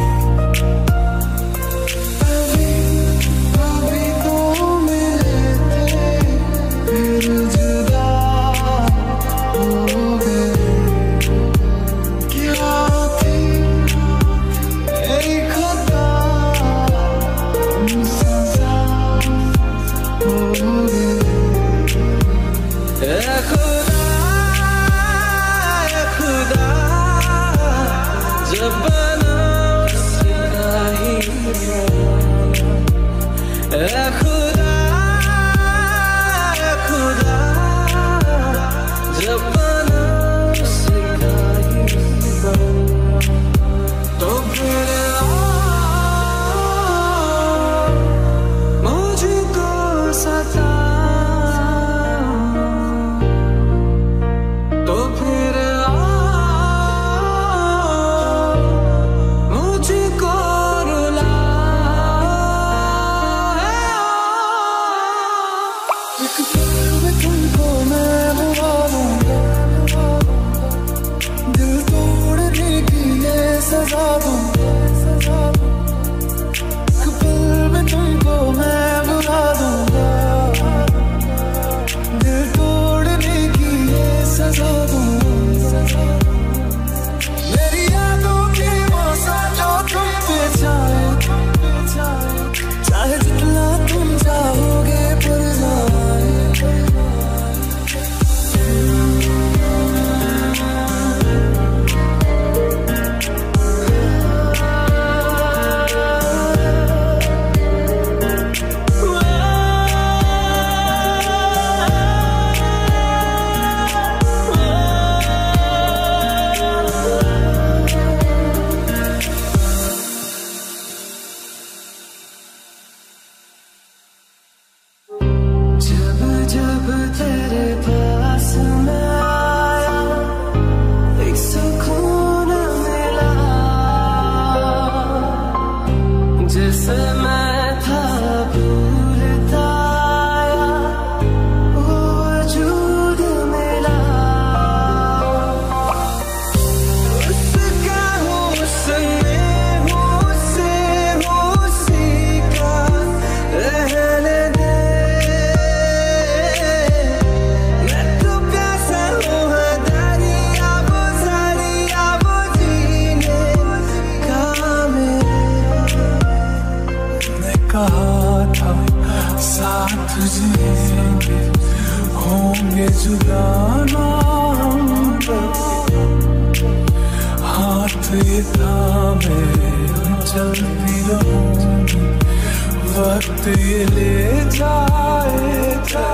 कभी तो मिले थे फिर जुदा हो गए, क्या थी मेरी खता सजा हो गई। ऐ खुदा जब बना उसका ही ऐ खुदा जब बना उसका ही तो फिर मुझको सता, तो फिर मुझको रुला। एक पल में तुमको मैं बुला दूंगा, दिल तोड़ने की ये सजा दूंगा। एक पल में तुमको मैं बुला दूंगा, दिल तोड़ने की ये सजा दूंगा। मेरी यादों की मौसा जो तुम पे छाए, चाहे जितना तुम चाहोगे पर जाए।
जुदा ना हो, हाथ ये थामे चलती रहूंगी, वक्त ये ले जाएगा।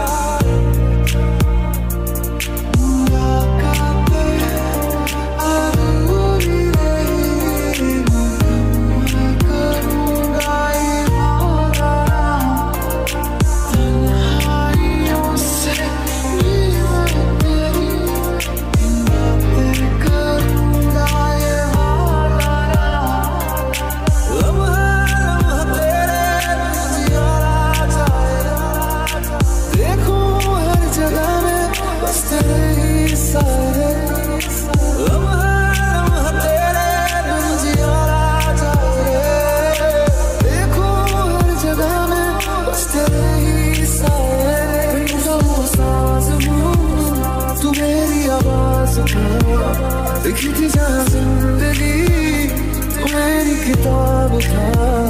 लिखी थी जहाँ जिंदगी तू मेरी किताब था।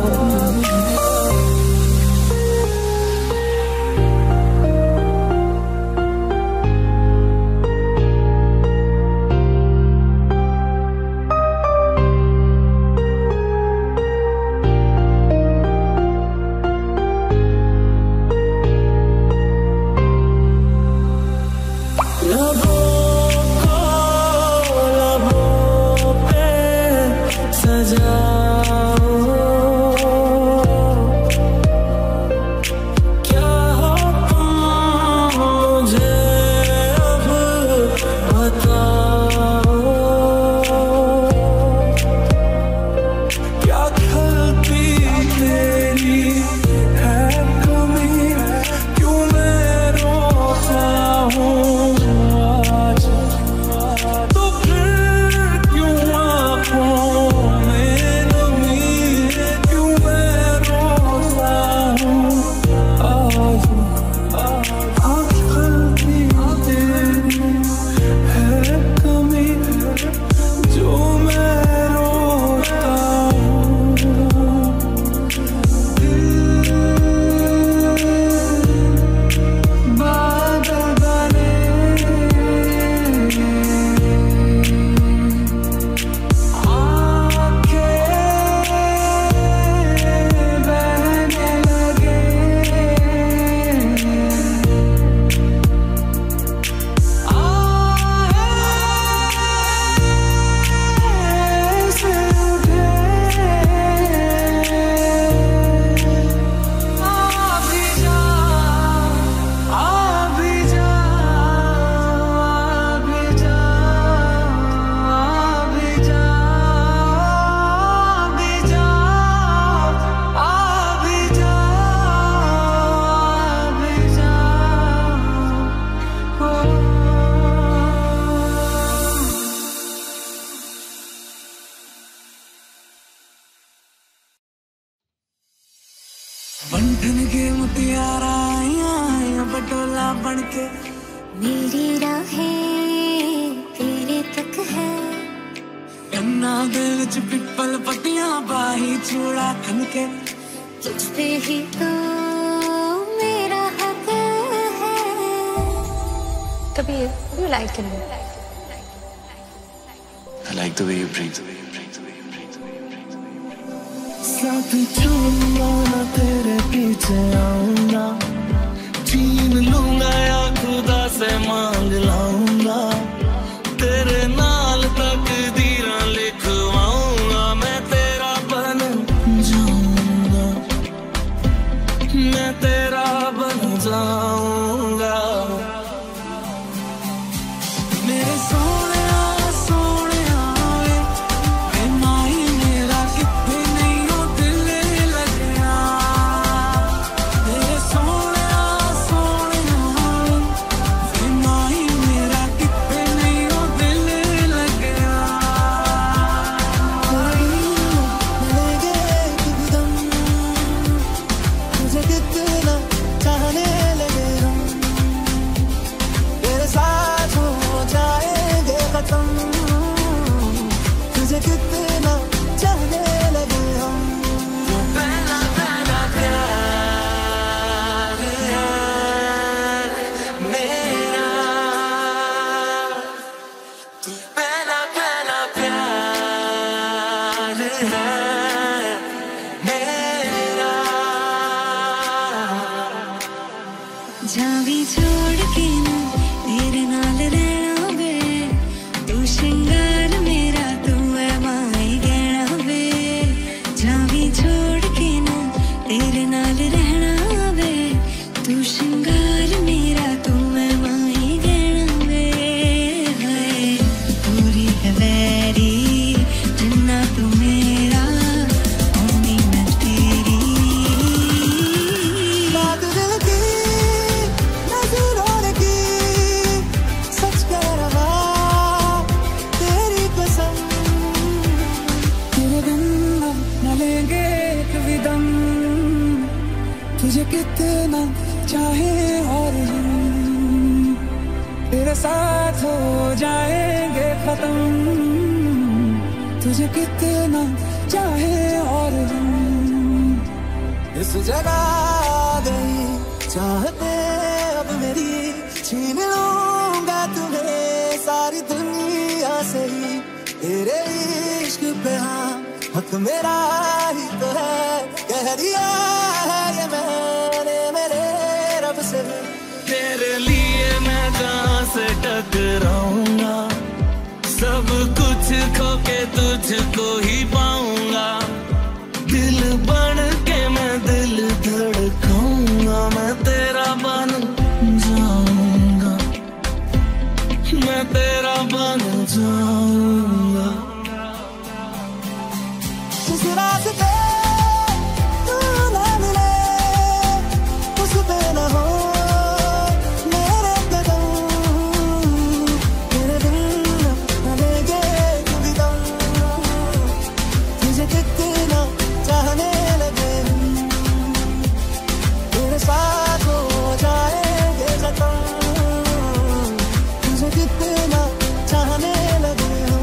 बंधन के मुतियारा आया बटोला बनके,
मेरी राहें तेरे तक है।
कन्ना दे विच पिपल पट्टियां बाही चूड़ा खनके,
तुझ पे ही तो मेरा हक है। Kabir, you like him?
I like the way you breathe.
साथ चलूंगा ना तेरे पीछे आऊंगा, छीन लूंगा या खुदा से मांग लाऊंगा, तेरे नाल तकदीरां लिखवाऊंगा, मैं तेरा बन जाऊंगा, मैं तेरा बन जाऊंगा। मेरे सोने
श्रृंगार मेरा तू है माई गहना वे जावी छोड़ के ना तेरे नाल रहना वे तू श्रृंगार मेरा तू है माई गहना वे हाय पूरी है वैरी जिन्ना तू मेरा ओनी मैं तेरी
बात दिल की नजरों की सच कह रहा तेरी कसम तेरे बिन न लेंगे कभी दम तुझे कितना चाहे और हम तेरे साथ हो जाएंगे खत्म तुझे कितना चाहे और हम इस जगह गई चाहते अब मेरी छीन लूंगा तुम्हें सारी दुनिया से ही तेरे इश्क पे हाँ हक मेरा ही तो है कह दिया है ये मैंने मेरे रब से
तेरे लिए मैं जहाँ से टकराऊंगा सब कुछ खो के तुझको ही पाऊंगा दिल बन के मैं दिल धड़काऊंगा मैं तेरा बन जाऊंगा मैं तेरा बन जाऊंगा
जिस रास्ते तू ना मिले उस पे न हो मेरे कदम तेरे बिन न लेंगे कभी दम तुझे कितना चाहने लगे हम तेरे साथ हो जाएंगे खत्म तुझे कितना चाहने लगे हम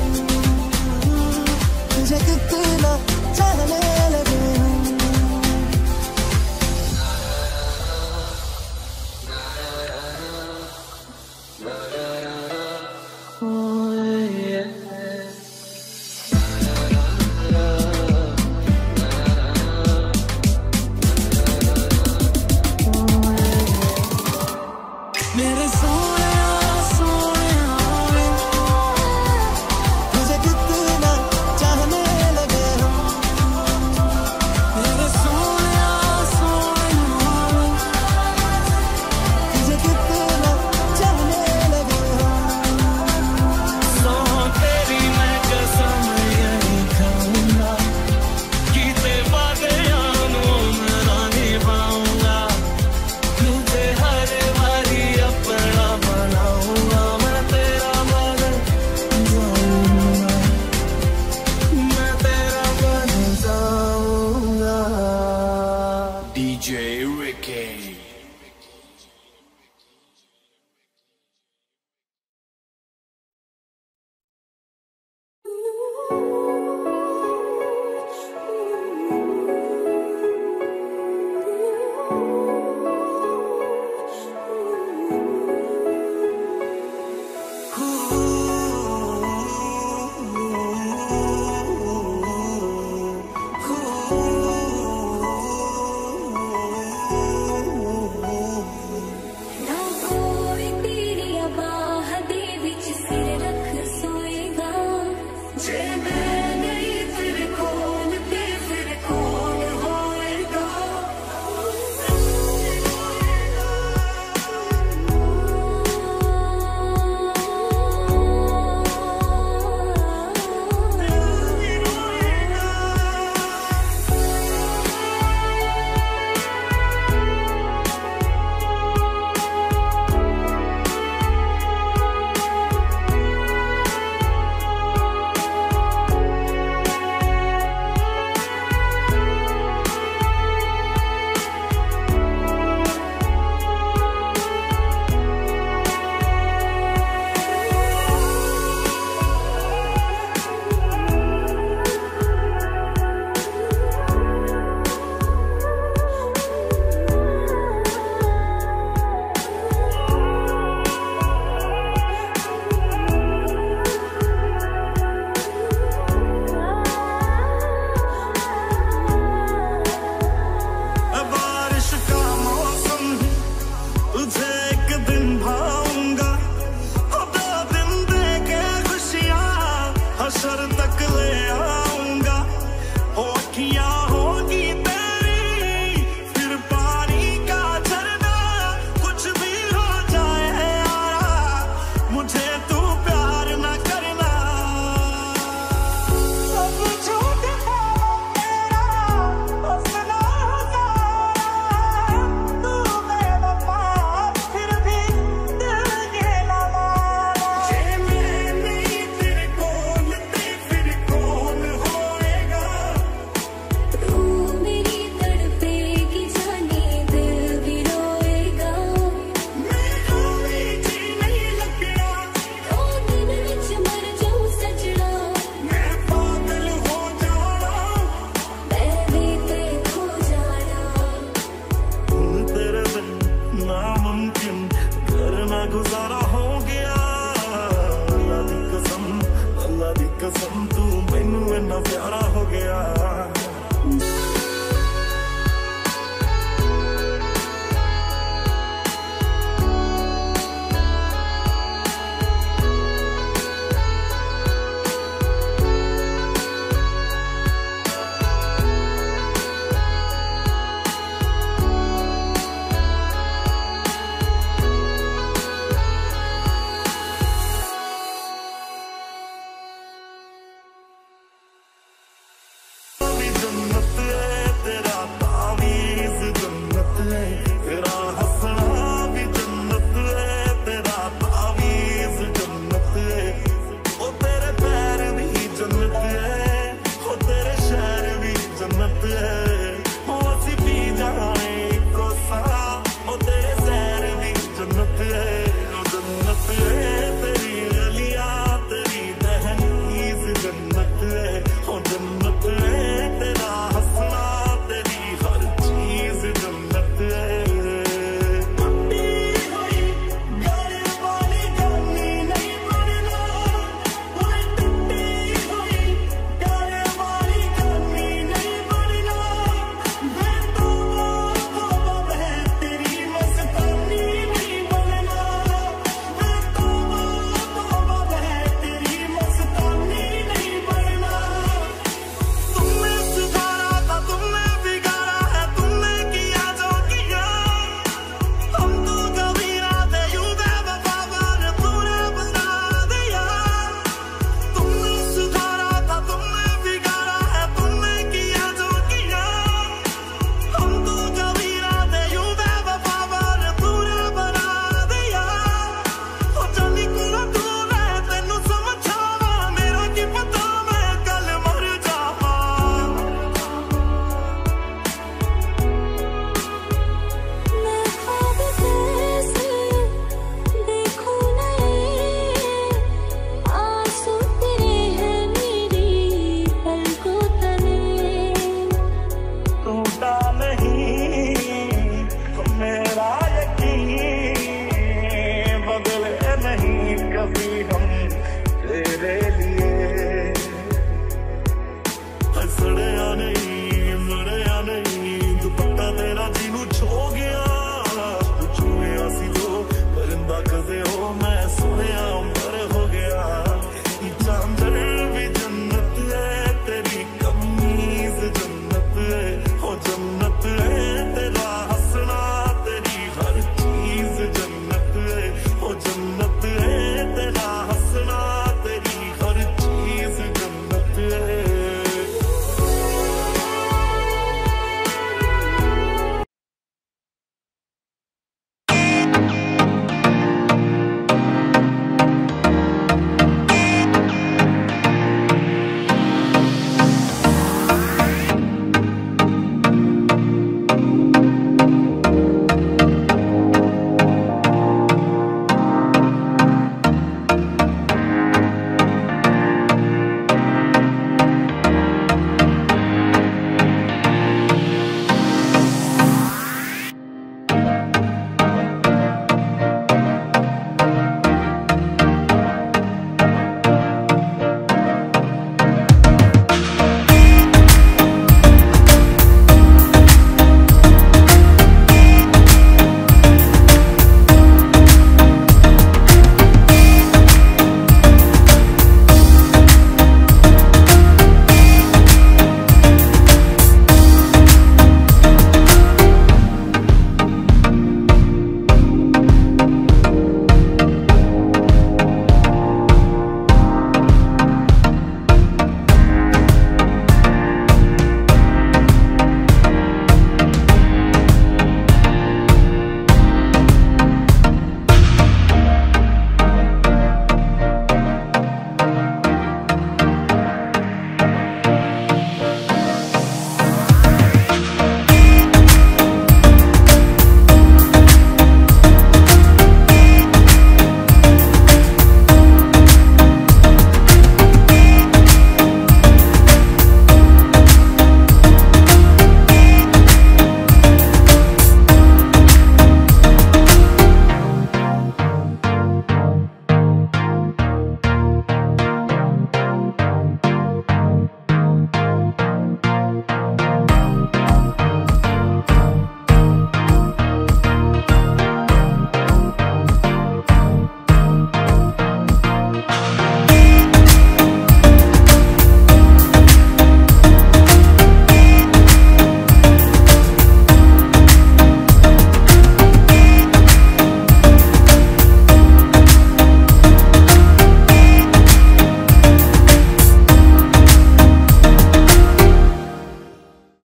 प्यारा